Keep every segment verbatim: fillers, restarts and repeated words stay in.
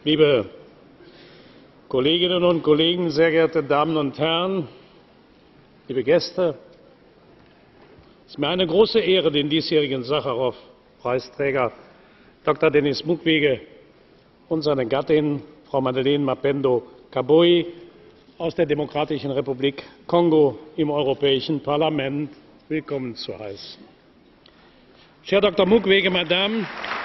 Liebe Kolleginnen und Kollegen, sehr geehrte Damen und Herren, liebe Gäste! Es ist mir eine große Ehre, den diesjährigen Sacharow-Preisträger Doktor Denis Mukwege und seine Gattin, Frau Madeleine Mapendo Kaboi aus der Demokratischen Republik Kongo im Europäischen Parlament willkommen zu heißen. Cher Doktor Mukwege, Madame,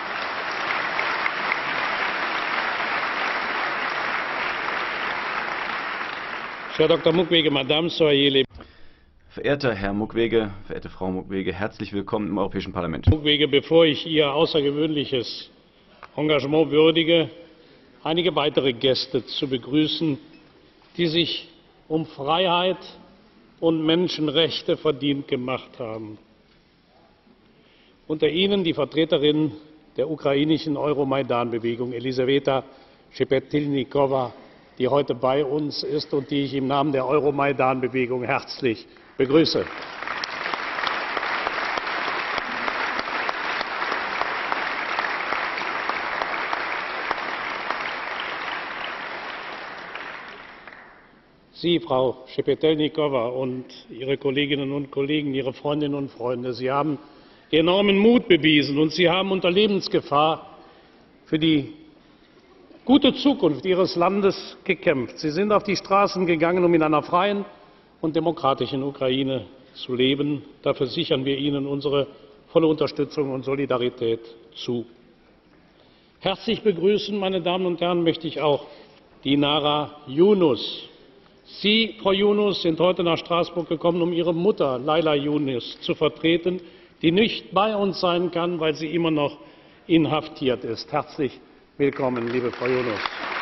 Cher Doktor Mukwege, Madame, soyez les Verehrter Herr Mukwege, verehrte Frau Mukwege, herzlich willkommen im Europäischen Parlament. Mukwege, bevor ich Ihr außergewöhnliches Engagement würdige, einige weitere Gäste zu begrüßen, die sich um Freiheit und Menschenrechte verdient gemacht haben. Unter ihnen die Vertreterin der ukrainischen Euromaidan-Bewegung, Elisaweta Szepetilnikowa, die heute bei uns ist und die ich im Namen der Euromaidan-Bewegung herzlich begrüße. Sie, Frau Szepetilnikowa, und Ihre Kolleginnen und Kollegen, Ihre Freundinnen und Freunde, Sie haben enormen Mut bewiesen, und Sie haben unter Lebensgefahr für die gute Zukunft Ihres Landes gekämpft. Sie sind auf die Straßen gegangen, um in einer freien und demokratischen Ukraine zu leben. Dafür sichern wir Ihnen unsere volle Unterstützung und Solidarität zu. Herzlich begrüßen, meine Damen und Herren, möchte ich auch Dinara Yunus. Sie, Frau Yunus, sind heute nach Straßburg gekommen, um Ihre Mutter, Laila Yunus, zu vertreten, die nicht bei uns sein kann, weil sie immer noch inhaftiert ist. Herzlich willkommen, liebe Frau Yunus.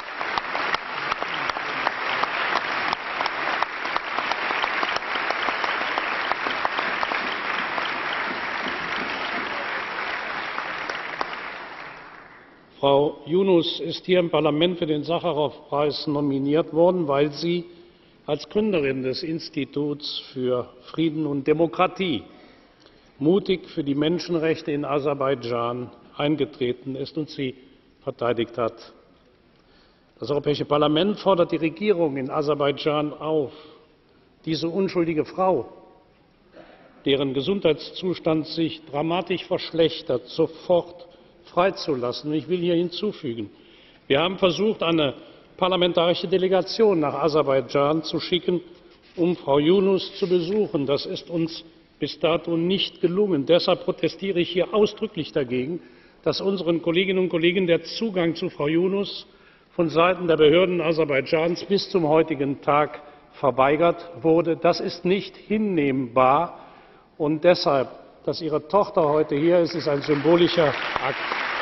Frau Yunus ist hier im Parlament für den Sacharow-Preis nominiert worden, weil sie als Gründerin des Instituts für Frieden und Demokratie mutig für die Menschenrechte in Aserbaidschan eingetreten ist und sie verteidigt hat. Das Europäische Parlament fordert die Regierung in Aserbaidschan auf, diese unschuldige Frau, deren Gesundheitszustand sich dramatisch verschlechtert, sofort freizulassen. Ich will hier hinzufügen, wir haben versucht, eine parlamentarische Delegation nach Aserbaidschan zu schicken, um Frau Yunus zu besuchen. Das ist uns bis dato nicht gelungen. Deshalb protestiere ich hier ausdrücklich dagegen, dass unseren Kolleginnen und Kollegen der Zugang zu Frau Yunus von Seiten der Behörden Aserbaidschans bis zum heutigen Tag verweigert wurde. Das ist nicht hinnehmbar, und deshalb, dass Ihre Tochter heute hier ist, ist ein symbolischer Akt.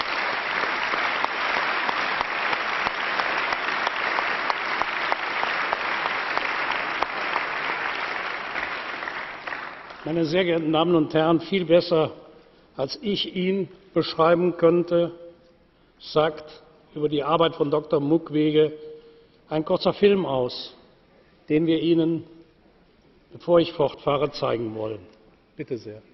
Meine sehr geehrten Damen und Herren, viel besser, als ich ihn beschreiben könnte, sagt über die Arbeit von Doktor Mukwege ein kurzer Film aus, den wir Ihnen, bevor ich fortfahre, zeigen wollen. Bitte sehr.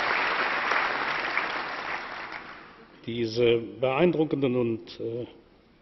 Diese beeindruckenden und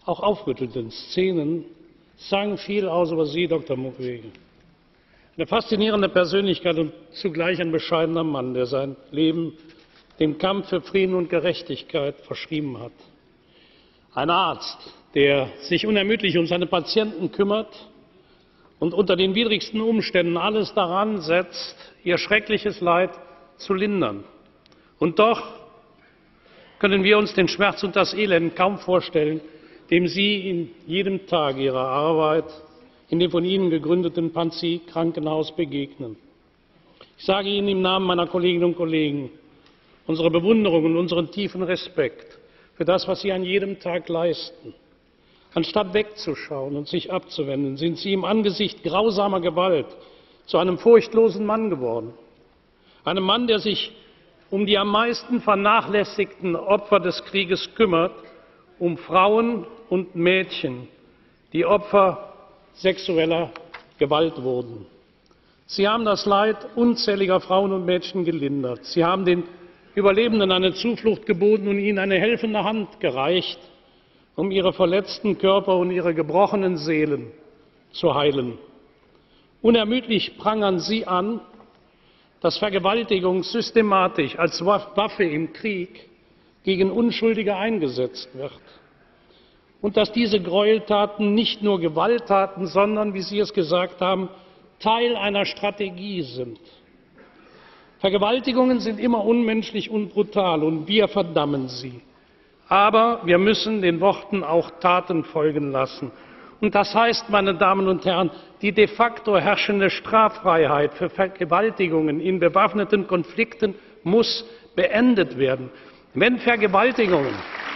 auch aufrüttelnden Szenen sagen viel aus über Sie, Doktor Mukwege. Eine faszinierende Persönlichkeit und zugleich ein bescheidener Mann, der sein Leben dem Kampf für Frieden und Gerechtigkeit verschrieben hat. Ein Arzt, der sich unermüdlich um seine Patienten kümmert und unter den widrigsten Umständen alles daran setzt, ihr schreckliches Leid zu lindern. Und doch können wir uns den Schmerz und das Elend kaum vorstellen, dem Sie in jedem Tag Ihrer Arbeit in dem von Ihnen gegründeten Panzi-Krankenhaus begegnen. Ich sage Ihnen im Namen meiner Kolleginnen und Kollegen unsere Bewunderung und unseren tiefen Respekt für das, was Sie an jedem Tag leisten. Anstatt wegzuschauen und sich abzuwenden, sind Sie im Angesicht grausamer Gewalt zu einem furchtlosen Mann geworden. Einem Mann, der sich um die am meisten vernachlässigten Opfer des Krieges kümmert, um Frauen und Mädchen, die Opfer sexueller Gewalt wurden. Sie haben das Leid unzähliger Frauen und Mädchen gelindert. Sie haben den Überlebenden eine Zuflucht geboten und ihnen eine helfende Hand gereicht, um ihre verletzten Körper und ihre gebrochenen Seelen zu heilen. Unermüdlich prangern Sie an, dass Vergewaltigung systematisch als Waffe im Krieg gegen Unschuldige eingesetzt wird. Und dass diese Gräueltaten nicht nur Gewalttaten, sondern, wie Sie es gesagt haben, Teil einer Strategie sind. Vergewaltigungen sind immer unmenschlich und brutal, und wir verdammen sie. Aber wir müssen den Worten auch Taten folgen lassen. Und das heißt, meine Damen und Herren, die de facto herrschende Straffreiheit für Vergewaltigungen in bewaffneten Konflikten muss beendet werden. Wenn Vergewaltigungen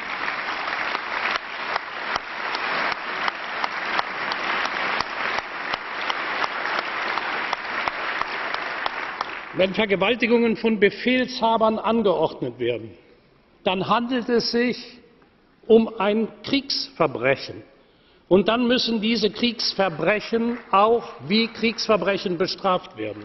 Wenn Vergewaltigungen von Befehlshabern angeordnet werden, dann handelt es sich um ein Kriegsverbrechen. Und dann müssen diese Kriegsverbrechen auch wie Kriegsverbrechen bestraft werden.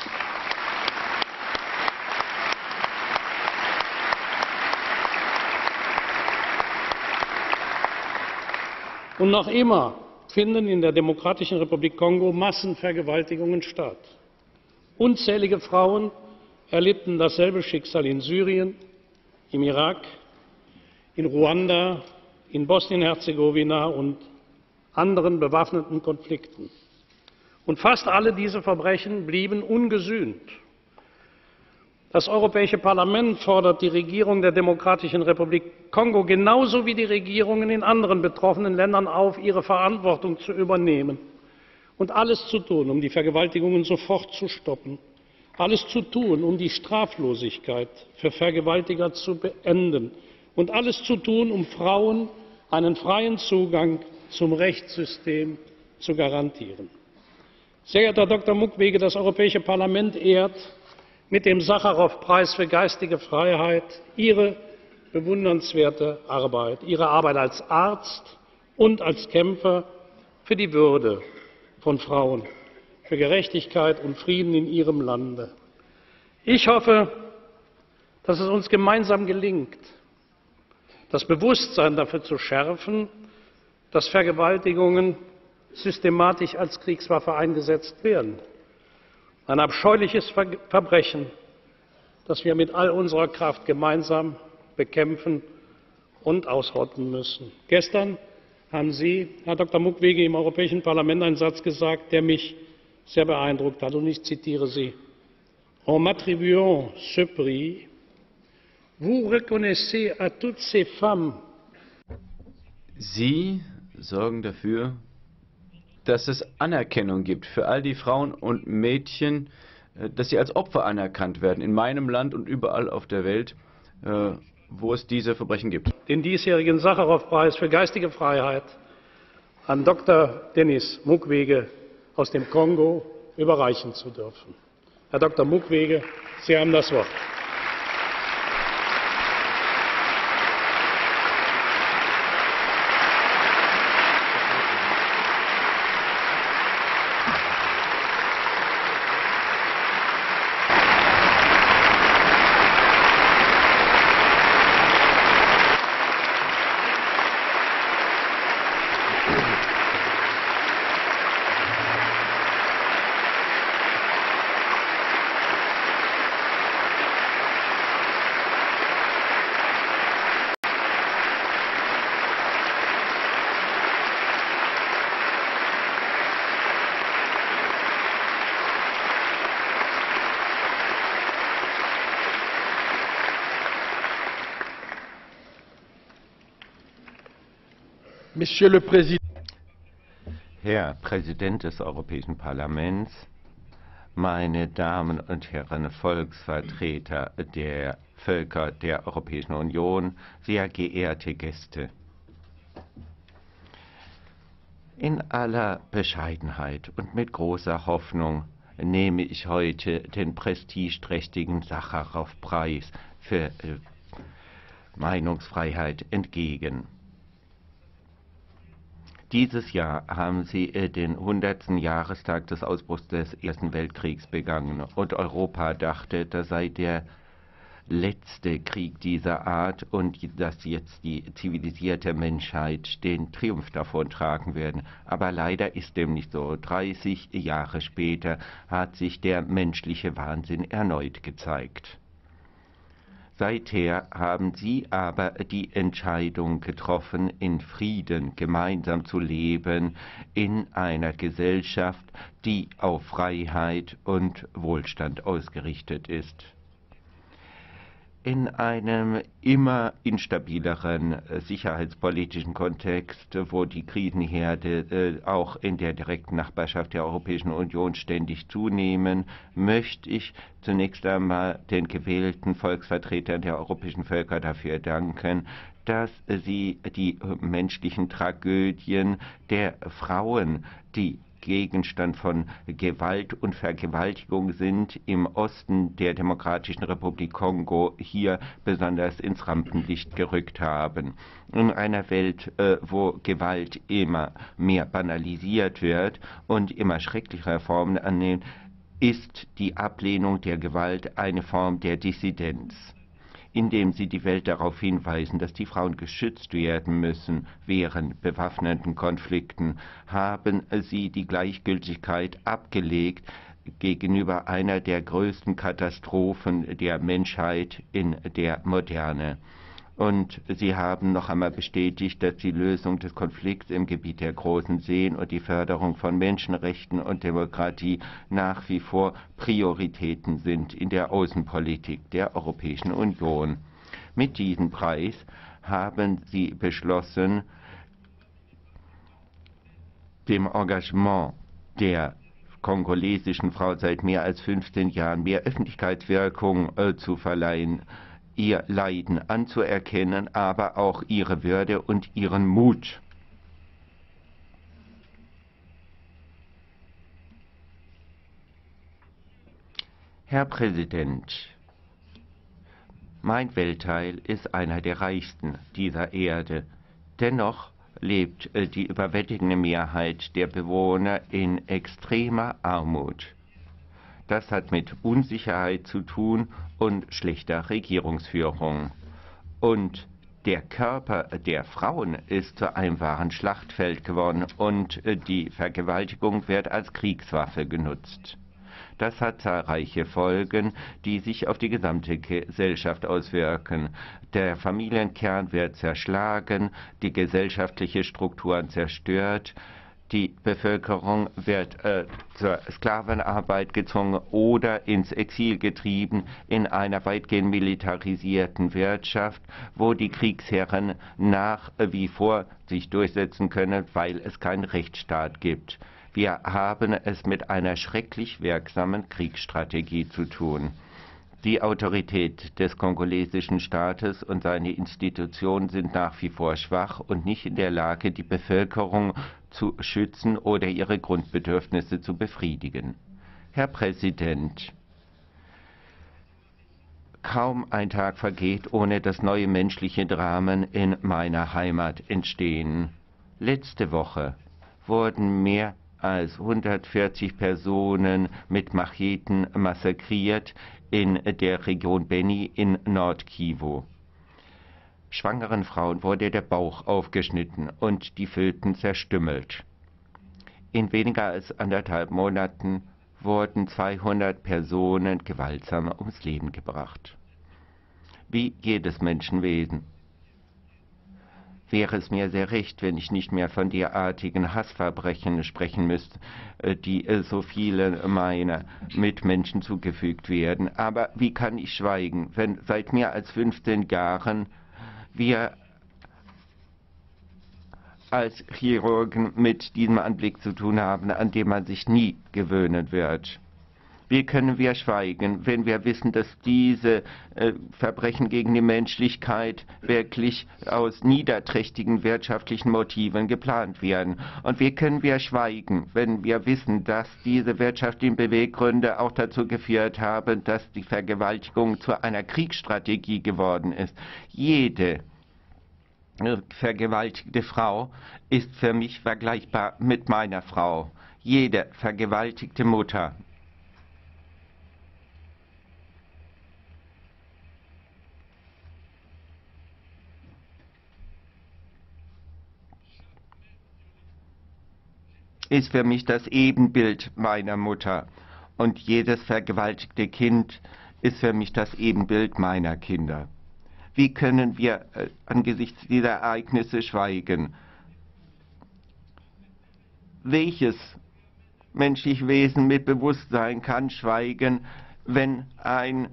Und noch immer finden in der Demokratischen Republik Kongo Massenvergewaltigungen statt. Unzählige Frauen erlitten dasselbe Schicksal in Syrien, im Irak, in Ruanda, in Bosnien-Herzegowina und anderen bewaffneten Konflikten. Und fast alle diese Verbrechen blieben ungesühnt. Das Europäische Parlament fordert die Regierung der Demokratischen Republik Kongo genauso wie die Regierungen in anderen betroffenen Ländern auf, ihre Verantwortung zu übernehmen und alles zu tun, um die Vergewaltigungen sofort zu stoppen, alles zu tun, um die Straflosigkeit für Vergewaltiger zu beenden und alles zu tun, um Frauen einen freien Zugang zum Rechtssystem zu garantieren. Sehr geehrter Herr Doktor Mukwege, das Europäische Parlament ehrt mit dem Sacharow-Preis für geistige Freiheit Ihre bewundernswerte Arbeit, Ihre Arbeit als Arzt und als Kämpfer für die Würde von Frauen, für Gerechtigkeit und Frieden in Ihrem Lande. Ich hoffe, dass es uns gemeinsam gelingt, das Bewusstsein dafür zu schärfen, dass Vergewaltigungen systematisch als Kriegswaffe eingesetzt werden. Ein abscheuliches Verbrechen, das wir mit all unserer Kraft gemeinsam bekämpfen und ausrotten müssen. Gestern haben Sie, Herr Doktor Mukwege, im Europäischen Parlament einen Satz gesagt, der mich sehr beeindruckt hat, und ich zitiere Sie. En m'attribuant ce prix, vous reconnaissez à toutes ces femmes. Sie sorgen dafür, dass es Anerkennung gibt für all die Frauen und Mädchen, dass sie als Opfer anerkannt werden, in meinem Land und überall auf der Welt, wo es diese Verbrechen gibt. Den diesjährigen Sacharow-Preis für geistige Freiheit an Doktor Denis Mukwege aus dem Kongo überreichen zu dürfen. Herr Doktor Mukwege, Sie haben das Wort. Monsieur le Président. Herr Präsident des Europäischen Parlaments, meine Damen und Herren Volksvertreter der Völker der Europäischen Union, sehr geehrte Gäste. In aller Bescheidenheit und mit großer Hoffnung nehme ich heute den prestigeträchtigen Sacharow-Preis für äh, Meinungsfreiheit entgegen. Dieses Jahr haben Sie äh, den hundertsten Jahrestag des Ausbruchs des Ersten Weltkriegs begangen und Europa dachte, das sei der letzte Krieg dieser Art und dass jetzt die zivilisierte Menschheit den Triumph davontragen werden. Aber leider ist dem nicht so. dreißig Jahre später hat sich der menschliche Wahnsinn erneut gezeigt. Seither haben Sie aber die Entscheidung getroffen, in Frieden gemeinsam zu leben, in einer Gesellschaft, die auf Freiheit und Wohlstand ausgerichtet ist. In einem immer instabileren äh, sicherheitspolitischen Kontext, wo die Krisenherde äh, auch in der direkten Nachbarschaft der Europäischen Union ständig zunehmen, möchte ich zunächst einmal den gewählten Volksvertretern der europäischen Völker dafür danken, dass sie die menschlichen Tragödien der Frauen, die Gegenstand von Gewalt und Vergewaltigung sind, im Osten der Demokratischen Republik Kongo hier besonders ins Rampenlicht gerückt haben. In einer Welt, äh, wo Gewalt immer mehr banalisiert wird und immer schrecklichere Formen annimmt, ist die Ablehnung der Gewalt eine Form der Dissidenz, indem sie die Welt darauf hinweisen, dass die Frauen geschützt werden müssen während bewaffneten Konflikten, haben sie die Gleichgültigkeit abgelegt gegenüber einer der größten Katastrophen der Menschheit in der Moderne. Und sie haben noch einmal bestätigt, dass die Lösung des Konflikts im Gebiet der Großen Seen und die Förderung von Menschenrechten und Demokratie nach wie vor Prioritäten sind in der Außenpolitik der Europäischen Union. Mit diesem Preis haben sie beschlossen, dem Engagement der kongolesischen Frau seit mehr als fünfzehn Jahren mehr Öffentlichkeitswirkung äh, zu verleihen, ihr Leiden anzuerkennen, aber auch ihre Würde und ihren Mut. Herr Präsident, mein Weltteil ist einer der reichsten dieser Erde. Dennoch lebt die überwältigende Mehrheit der Bewohner in extremer Armut. Das hat mit Unsicherheit zu tun und schlechter Regierungsführung. Und der Körper der Frauen ist zu einem wahren Schlachtfeld geworden und die Vergewaltigung wird als Kriegswaffe genutzt. Das hat zahlreiche Folgen, die sich auf die gesamte Gesellschaft auswirken. Der Familienkern wird zerschlagen, die gesellschaftliche Strukturen zerstört, die Bevölkerung wird äh, zur Sklavenarbeit gezwungen oder ins Exil getrieben in einer weitgehend militarisierten Wirtschaft, wo die Kriegsherren nach wie vor sich durchsetzen können, weil es keinen Rechtsstaat gibt. Wir haben es mit einer schrecklich wirksamen Kriegsstrategie zu tun. Die Autorität des kongolesischen Staates und seine Institutionen sind nach wie vor schwach und nicht in der Lage, die Bevölkerung zu schützen oder ihre Grundbedürfnisse zu befriedigen. Herr Präsident, kaum ein Tag vergeht, ohne dass neue menschliche Dramen in meiner Heimat entstehen. Letzte Woche wurden mehr als hundertvierzig Personen mit Macheten massakriert in der Region Beni in Nord-Kivu. Schwangeren Frauen wurde der Bauch aufgeschnitten und die Föten zerstümmelt. In weniger als anderthalb Monaten wurden zweihundert Personen gewaltsam ums Leben gebracht. Wie jedes Menschenwesen wäre es mir sehr recht, wenn ich nicht mehr von derartigen Hassverbrechen sprechen müsste, die so viele meiner Mitmenschen zugefügt werden. Aber wie kann ich schweigen, wenn seit mehr als fünfzehn Jahren wir als Chirurgen mit diesem Anblick zu tun haben, an dem man sich nie gewöhnen wird. Wie können wir schweigen, wenn wir wissen, dass diese äh, Verbrechen gegen die Menschlichkeit wirklich aus niederträchtigen wirtschaftlichen Motiven geplant werden? Und wie können wir schweigen, wenn wir wissen, dass diese wirtschaftlichen Beweggründe auch dazu geführt haben, dass die Vergewaltigung zu einer Kriegsstrategie geworden ist? Jede vergewaltigte Frau ist für mich vergleichbar mit meiner Frau. Jede vergewaltigte Mutter ist für mich das Ebenbild meiner Mutter. Und jedes vergewaltigte Kind ist für mich das Ebenbild meiner Kinder. Wie können wir äh, angesichts dieser Ereignisse schweigen? Welches menschliche Wesen mit Bewusstsein kann schweigen, wenn ein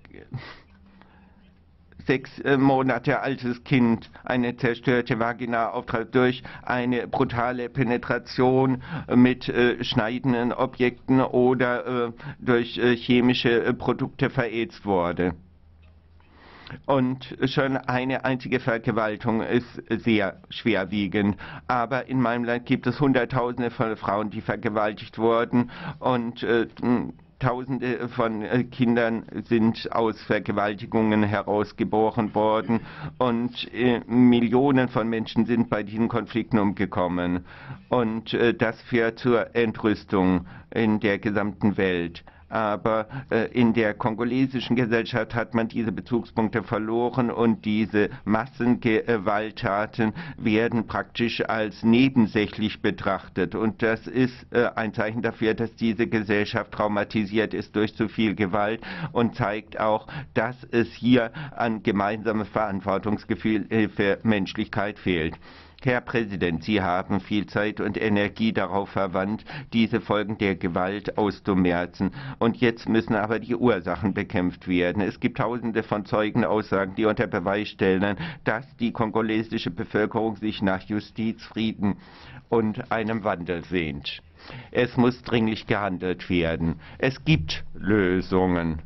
sechs äh, Monate altes Kind eine zerstörte Vagina auftreibt durch eine brutale Penetration mit äh, schneidenden Objekten oder äh, durch äh, chemische äh, Produkte verätzt wurde? Und schon eine einzige Vergewaltigung ist sehr schwerwiegend. Aber in meinem Land gibt es Hunderttausende von Frauen, die vergewaltigt wurden, und äh, Tausende von äh, Kindern sind aus Vergewaltigungen herausgeboren worden, und äh, Millionen von Menschen sind bei diesen Konflikten umgekommen. Und äh, das führt zur Entrüstung in der gesamten Welt. Aber äh, in der kongolesischen Gesellschaft hat man diese Bezugspunkte verloren, und diese Massengewalttaten werden praktisch als nebensächlich betrachtet. Und das ist äh, ein Zeichen dafür, dass diese Gesellschaft traumatisiert ist durch zu viel Gewalt, und zeigt auch, dass es hier an gemeinsamem Verantwortungsgefühl äh, für Menschlichkeit fehlt. Herr Präsident, Sie haben viel Zeit und Energie darauf verwandt, diese Folgen der Gewalt auszumerzen. Und jetzt müssen aber die Ursachen bekämpft werden. Es gibt tausende von Zeugenaussagen, die unter Beweis stellen, dass die kongolesische Bevölkerung sich nach Justiz, Frieden und einem Wandel sehnt. Es muss dringlich gehandelt werden. Es gibt Lösungen,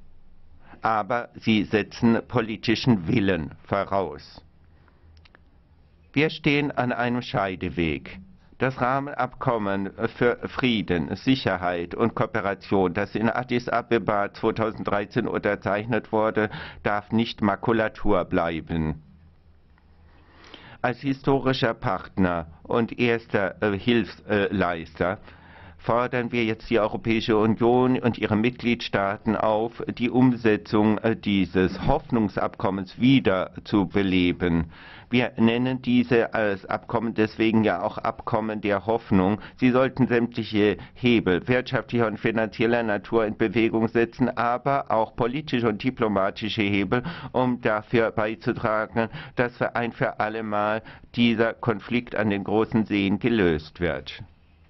aber sie setzen politischen Willen voraus. Wir stehen an einem Scheideweg. Das Rahmenabkommen für Frieden, Sicherheit und Kooperation, das in Addis Abeba zweitausenddreizehn unterzeichnet wurde, darf nicht Makulatur bleiben. Als historischer Partner und erster äh, Hilfsleister fordern wir jetzt die Europäische Union und ihre Mitgliedstaaten auf, die Umsetzung dieses Hoffnungsabkommens wieder zu beleben. Wir nennen diese als Abkommen deswegen ja auch Abkommen der Hoffnung. Sie sollten sämtliche Hebel wirtschaftlicher und finanzieller Natur in Bewegung setzen, aber auch politische und diplomatische Hebel, um dafür beizutragen, dass für ein für alle Mal dieser Konflikt an den großen Seen gelöst wird.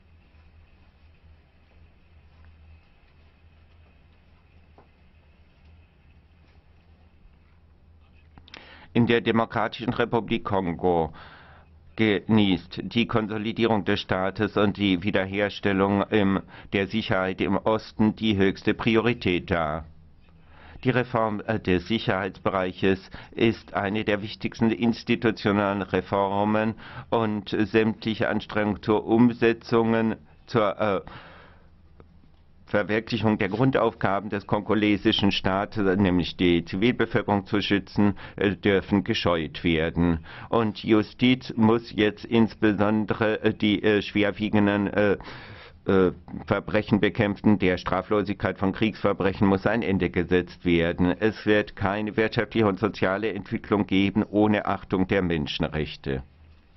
In der Demokratischen Republik Kongo genießt die Konsolidierung des Staates und die Wiederherstellung im, der Sicherheit im Osten die höchste Priorität dar. Die Reform des Sicherheitsbereiches ist eine der wichtigsten institutionellen Reformen, und sämtliche Anstrengungen zur Umsetzung, zur äh, Verwirklichung der Grundaufgaben des kongolesischen Staates, nämlich die Zivilbevölkerung zu schützen, dürfen gescheut werden. Und Justiz muss jetzt insbesondere die äh, schwerwiegenden äh, äh, Verbrechen bekämpfen. Der Straflosigkeit von Kriegsverbrechen muss ein Ende gesetzt werden. Es wird keine wirtschaftliche und soziale Entwicklung geben ohne Achtung der Menschenrechte.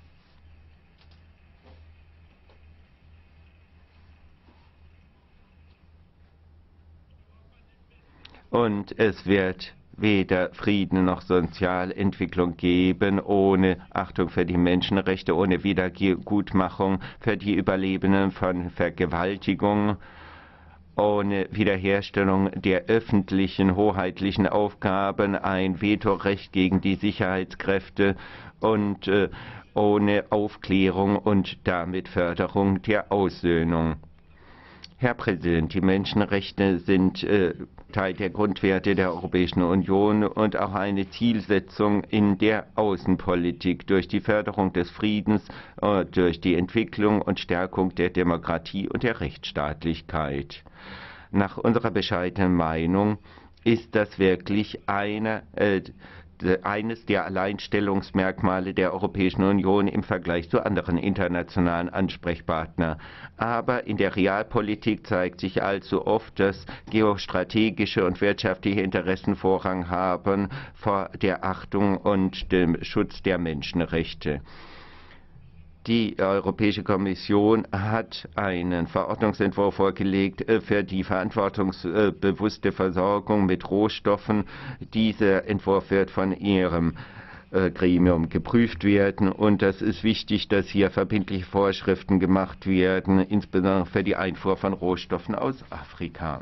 Und es wird weder Frieden noch Sozialentwicklung geben ohne Achtung für die Menschenrechte, ohne Wiedergutmachung für die Überlebenden von Vergewaltigung, ohne Wiederherstellung der öffentlichen, hoheitlichen Aufgaben, ein Vetorecht gegen die Sicherheitskräfte und äh, ohne Aufklärung und damit Förderung der Aussöhnung. Herr Präsident, die Menschenrechte sind äh, Teil der Grundwerte der Europäischen Union und auch eine Zielsetzung in der Außenpolitik durch die Förderung des Friedens, äh, durch die Entwicklung und Stärkung der Demokratie und der Rechtsstaatlichkeit. Nach unserer bescheidenen Meinung ist das wirklich eine äh, eines der Alleinstellungsmerkmale der Europäischen Union im Vergleich zu anderen internationalen Ansprechpartnern. Aber in der Realpolitik zeigt sich allzu oft, dass geostrategische und wirtschaftliche Interessen Vorrang haben vor der Achtung und dem Schutz der Menschenrechte. Die Europäische Kommission hat einen Verordnungsentwurf vorgelegt für die verantwortungsbewusste Versorgung mit Rohstoffen. Dieser Entwurf wird von Ihrem Gremium geprüft werden und es ist wichtig, dass hier verbindliche Vorschriften gemacht werden, insbesondere für die Einfuhr von Rohstoffen aus Afrika.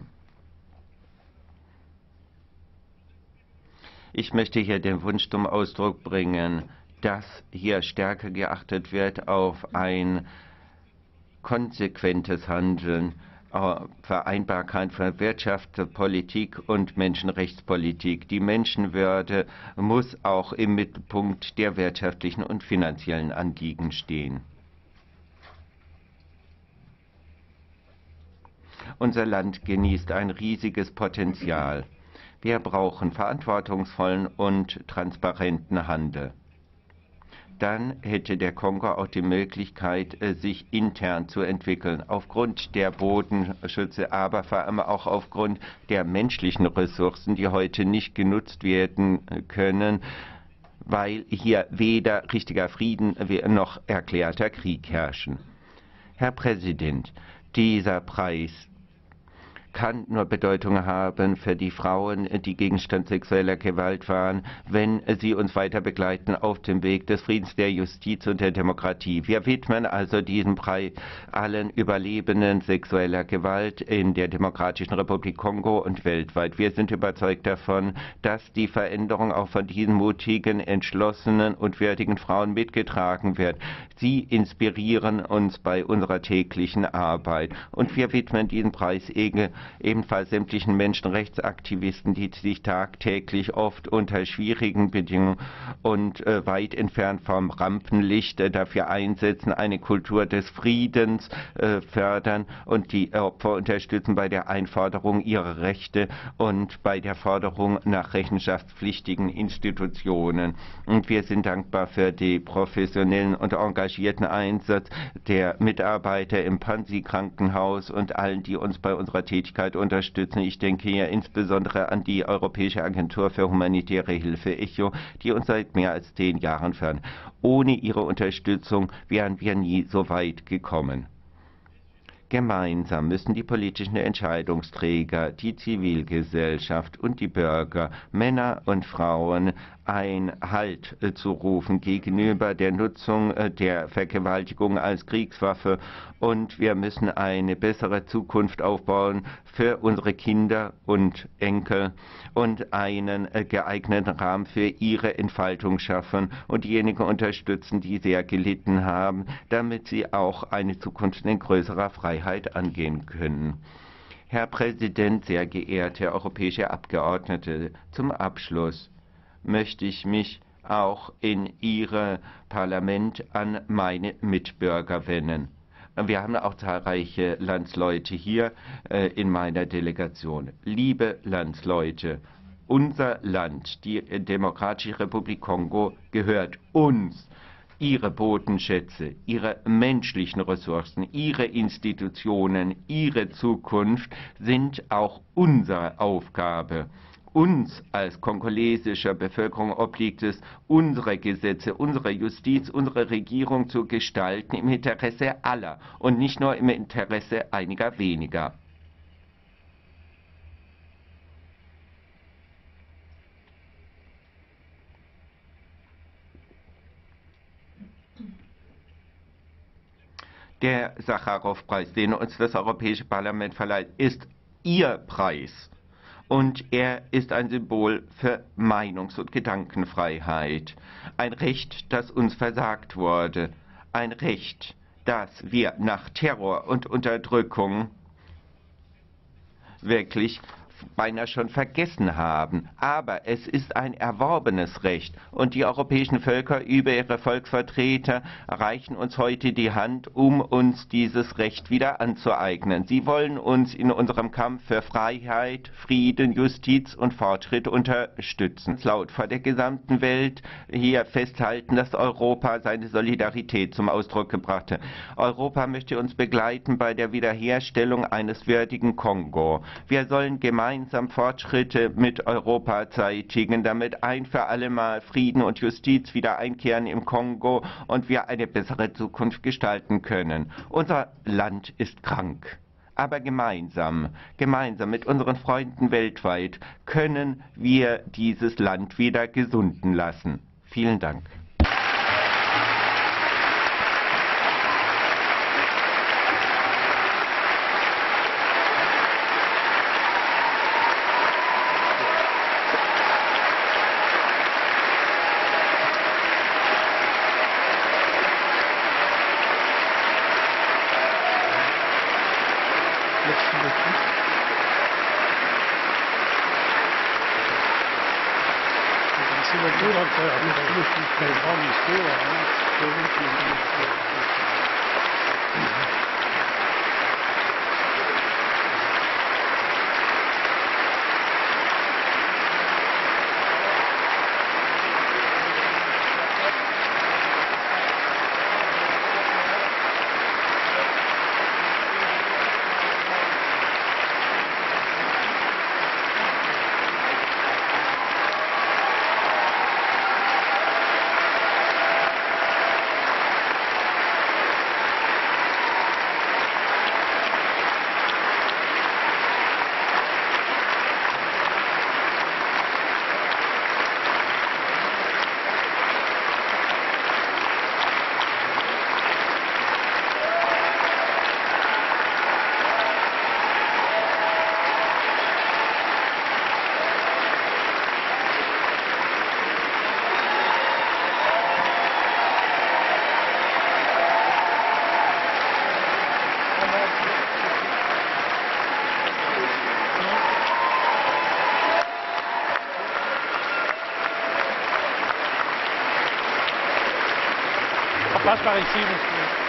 Ich möchte hier den Wunsch zum Ausdruck bringen, dass hier stärker geachtet wird auf ein konsequentes Handeln, Vereinbarkeit von Wirtschaftspolitik und Menschenrechtspolitik. Die Menschenwürde muss auch im Mittelpunkt der wirtschaftlichen und finanziellen Anliegen stehen. Unser Land genießt ein riesiges Potenzial. Wir brauchen verantwortungsvollen und transparenten Handel. Dann hätte der Kongo auch die Möglichkeit, sich intern zu entwickeln, aufgrund der Bodenschütze, aber vor allem auch aufgrund der menschlichen Ressourcen, die heute nicht genutzt werden können, weil hier weder richtiger Frieden noch erklärter Krieg herrschen. Herr Präsident, dieser Preis kann nur Bedeutung haben für die Frauen, die Gegenstand sexueller Gewalt waren, wenn sie uns weiter begleiten auf dem Weg des Friedens, der Justiz und der Demokratie. Wir widmen also diesen Preis allen Überlebenden sexueller Gewalt in der Demokratischen Republik Kongo und weltweit. Wir sind überzeugt davon, dass die Veränderung auch von diesen mutigen, entschlossenen und würdigen Frauen mitgetragen wird. Sie inspirieren uns bei unserer täglichen Arbeit. Und wir widmen diesen Preis ebenfalls sämtlichen Menschenrechtsaktivisten, die sich tagtäglich oft unter schwierigen Bedingungen und äh, weit entfernt vom Rampenlicht äh, dafür einsetzen, eine Kultur des Friedens äh, fördern und die Opfer unterstützen bei der Einforderung ihrer Rechte und bei der Forderung nach rechenschaftspflichtigen Institutionen. Und wir sind dankbar für den professionellen und engagierten Einsatz der Mitarbeiter im Panzi-Krankenhaus und allen, die uns bei unserer Tätigkeit unterstützen. Ich denke hier insbesondere an die Europäische Agentur für humanitäre Hilfe, ECHO, die uns seit mehr als zehn Jahren fördert. Ohne ihre Unterstützung wären wir nie so weit gekommen. Gemeinsam müssen die politischen Entscheidungsträger, die Zivilgesellschaft und die Bürger, Männer und Frauen, ein Halt zu rufen gegenüber der Nutzung der Vergewaltigung als Kriegswaffe. Und wir müssen eine bessere Zukunft aufbauen für unsere Kinder und Enkel und einen geeigneten Rahmen für ihre Entfaltung schaffen und diejenigen unterstützen, die sehr gelitten haben, damit sie auch eine Zukunft in größerer Freiheit angehen können. Herr Präsident, sehr geehrte europäische Abgeordnete, zum Abschluss möchte ich mich auch in Ihr Parlament an meine Mitbürger wenden. Wir haben auch zahlreiche Landsleute hier äh, in meiner Delegation. Liebe Landsleute, unser Land, die Demokratische Republik Kongo, gehört uns. Ihre Bodenschätze, ihre menschlichen Ressourcen, ihre Institutionen, ihre Zukunft sind auch unsere Aufgabe. Uns als kongolesischer Bevölkerung obliegt es, unsere Gesetze, unsere Justiz, unsere Regierung zu gestalten im Interesse aller und nicht nur im Interesse einiger weniger. Der Sacharow-Preis, den uns das Europäische Parlament verleiht, ist Ihr Preis. und er ist ein Symbol für Meinungs- und Gedankenfreiheit. Ein Recht, das uns versagt wurde. Ein Recht, das wir nach Terror und Unterdrückung wirklich beinahe schon vergessen haben. Aber es ist ein erworbenes Recht und die europäischen Völker über ihre Volksvertreter reichen uns heute die Hand, um uns dieses Recht wieder anzueignen. Sie wollen uns in unserem Kampf für Freiheit, Frieden, Justiz und Fortschritt unterstützen. Laut vor der gesamten Welt hier festhalten, dass Europa seine Solidarität zum Ausdruck gebracht hat. Europa möchte uns begleiten bei der Wiederherstellung eines würdigen Kongo. Wir sollen gemeinsam gemeinsam Fortschritte mit Europa zeitigen, damit ein für alle Mal Frieden und Justiz wieder einkehren im Kongo und wir eine bessere Zukunft gestalten können. Unser Land ist krank. Aber gemeinsam, gemeinsam mit unseren Freunden weltweit können wir dieses Land wieder gesunden lassen. Vielen Dank. Was mache ich Sie?